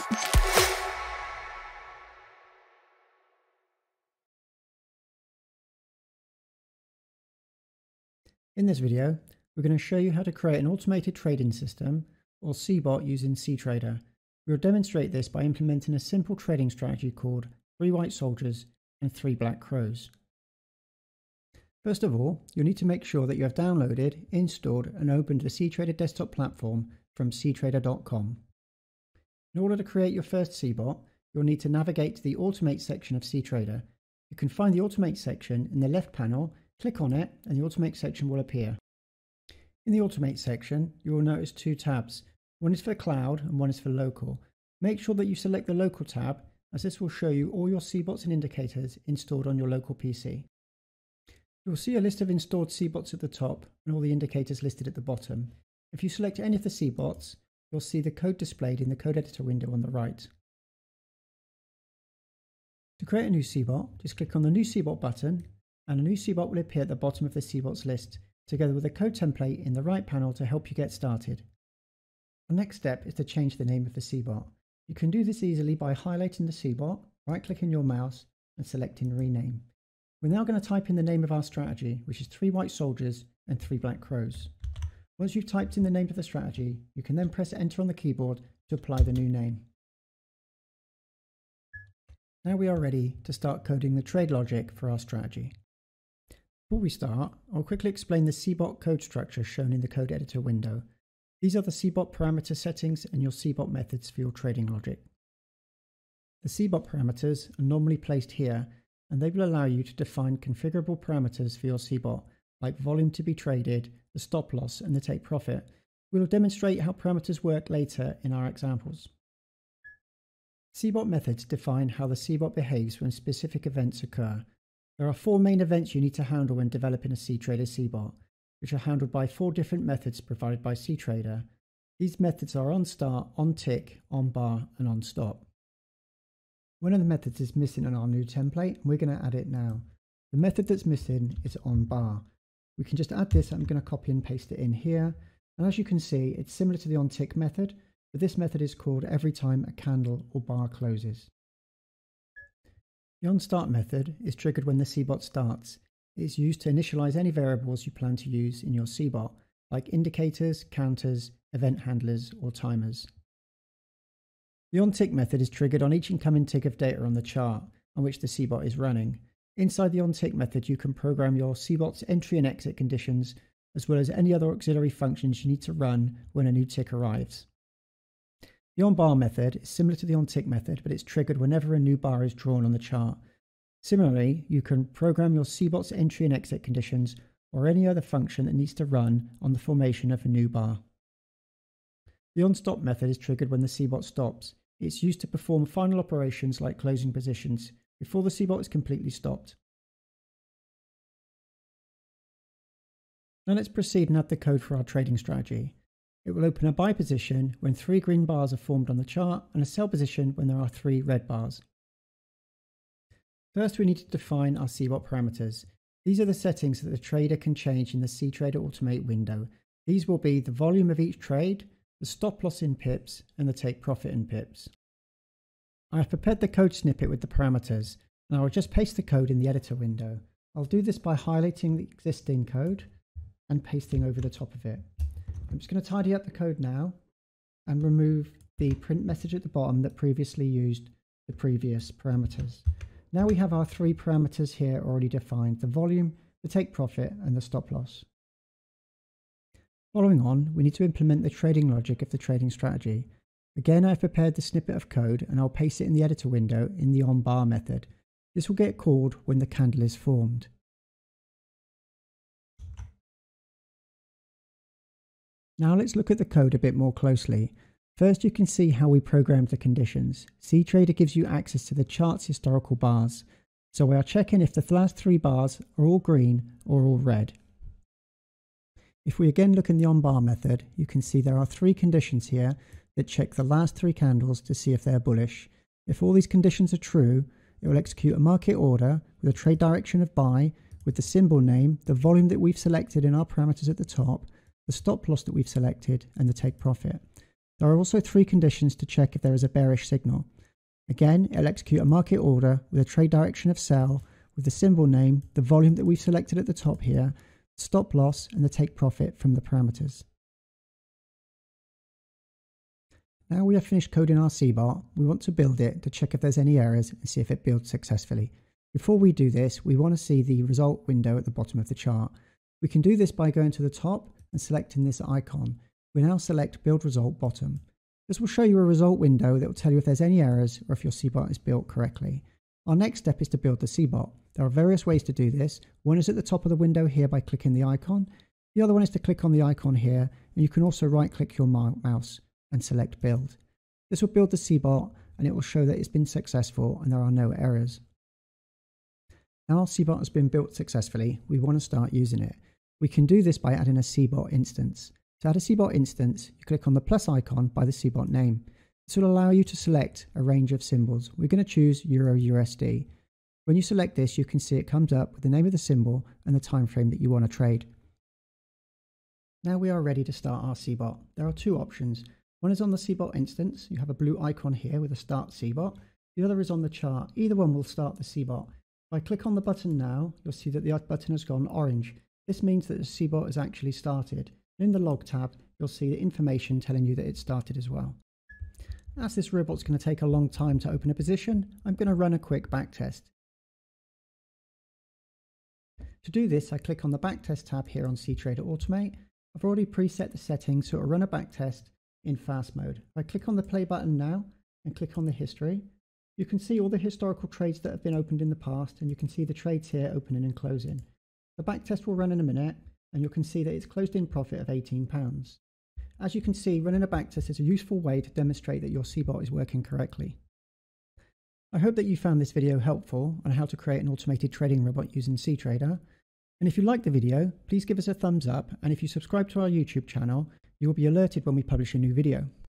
In this video, we're going to show you how to create an automated trading system, or cBot, using cTrader. We'll demonstrate this by implementing a simple trading strategy called 3 white soldiers and 3 black crows. First of all, you'll need to make sure that you have downloaded, installed and opened the cTrader desktop platform from cTrader.com. In order to create your first cBot, you'll need to navigate to the Automate section of cTrader. You can find the Automate section in the left panel, click on it and the Automate section will appear. In the Automate section, you will notice 2 tabs. One is for cloud and one is for local. Make sure that you select the local tab, as this will show you all your cBots and indicators installed on your local PC. You will see a list of installed cBots at the top and all the indicators listed at the bottom. If you select any of the cBots, you'll see the code displayed in the code editor window on the right. To create a new cBot, just click on the New cBot button and a new cBot will appear at the bottom of the cBots list, together with a code template in the right panel to help you get started. The next step is to change the name of the cBot. You can do this easily by highlighting the cBot, right-clicking your mouse and selecting Rename. We're now going to type in the name of our strategy, which is 3 white soldiers and 3 black crows. Once you've typed in the name of the strategy, you can then press Enter on the keyboard to apply the new name. Now we are ready to start coding the trade logic for our strategy. Before we start, I'll quickly explain the cBot code structure shown in the code editor window. These are the cBot parameter settings and your cBot methods for your trading logic. The cBot parameters are normally placed here, and they will allow you to define configurable parameters for your cBot, like volume to be traded, the stop loss and the take profit. We will demonstrate how parameters work later in our examples. cBot methods define how the cBot behaves when specific events occur. There are 4 main events you need to handle when developing a cTrader cBot, which are handled by 4 different methods provided by cTrader. These methods are onStart, onTick, onBar and onStop. One of the methods is missing on our new template and we're going to add it now. The method that's missing is onBar. We can just add this. I'm going to copy and paste it in here, and as you can see, it's similar to the onTick method, but this method is called every time a candle or bar closes. The onStart method is triggered when the cBot starts. It is used to initialize any variables you plan to use in your cBot, like indicators, counters, event handlers or timers. The onTick method is triggered on each incoming tick of data on the chart on which the cBot is running. Inside the onTick method, you can program your cBot's entry and exit conditions, as well as any other auxiliary functions you need to run when a new tick arrives. The onBar method is similar to the onTick method, but it's triggered whenever a new bar is drawn on the chart. Similarly, you can program your cBot's entry and exit conditions or any other function that needs to run on the formation of a new bar. The onStop method is triggered when the cBot stops. It's used to perform final operations like closing positions before the cBot is completely stopped. Now let's proceed and add the code for our trading strategy. It will open a buy position when 3 green bars are formed on the chart and a sell position when there are 3 red bars. First, we need to define our cBot parameters. These are the settings that the trader can change in the cTrader Automate window. These will be the volume of each trade, the stop loss in pips and the take profit in pips. I have prepared the code snippet with the parameters, and I will just paste the code in the editor window. I'll do this by highlighting the existing code and pasting over the top of it. I'm just going to tidy up the code now and remove the print message at the bottom that previously used the previous parameters. Now we have our 3 parameters here already defined: the volume, the take profit and the stop loss. Following on, we need to implement the trading logic of the trading strategy. Again, I've prepared the snippet of code and I'll paste it in the editor window in the onBar method. This will get called when the candle is formed. Now let's look at the code a bit more closely. First, you can see how we programmed the conditions. cTrader gives you access to the chart's historical bars. So we are checking if the last 3 bars are all green or all red. If we again look in the onBar method, you can see there are 3 conditions here that check the last 3 candles to see if they're bullish. If all these conditions are true, it will execute a market order with a trade direction of buy, with the symbol name, the volume that we've selected in our parameters at the top, the stop loss that we've selected, and the take profit. There are also 3 conditions to check if there is a bearish signal. Again, it'll execute a market order with a trade direction of sell, with the symbol name, the volume that we've selected at the top here, stop loss, and the take profit from the parameters. Now we have finished coding our cBot, we want to build it to check if there's any errors and see if it builds successfully. Before we do this, we want to see the result window at the bottom of the chart. We can do this by going to the top and selecting this icon. We now select Build Result Bottom. This will show you a result window that will tell you if there's any errors or if your cBot is built correctly. Our next step is to build the cBot. There are various ways to do this. One is at the top of the window here by clicking the icon. The other one is to click on the icon here, and you can also right-click your mouse and select Build. This will build the cBot, and it will show that it's been successful and there are no errors. Now our cBot has been built successfully, we want to start using it. We can do this by adding a cBot instance. To add a cBot instance, you click on the plus icon by the cBot name. This will allow you to select a range of symbols. We're going to choose EUR/USD. When you select this, you can see it comes up with the name of the symbol and the time frame that you want to trade. Now we are ready to start our cBot. There are 2 options. One is on the cBot instance. You have a blue icon here with a Start cBot. The other is on the chart. Either one will start the cBot. If I click on the button now, you'll see that the button has gone orange. This means that the cBot has actually started. In the log tab, you'll see the information telling you that it started as well. As this robot's going to take a long time to open a position, I'm going to run a quick backtest. To do this, I click on the backtest tab here on cTrader Automate. I've already preset the settings so it'll run a backtest in fast mode. If I click on the play button now and click on the history, you can see all the historical trades that have been opened in the past, and you can see the trades here opening and closing. The backtest will run in a minute, and you can see that it's closed in profit of £18. As you can see, running a backtest is a useful way to demonstrate that your cBot is working correctly. I hope that you found this video helpful on how to create an automated trading robot using cTrader. And if you liked the video, please give us a thumbs up, and if you subscribe to our YouTube channel, you will be alerted when we publish a new video.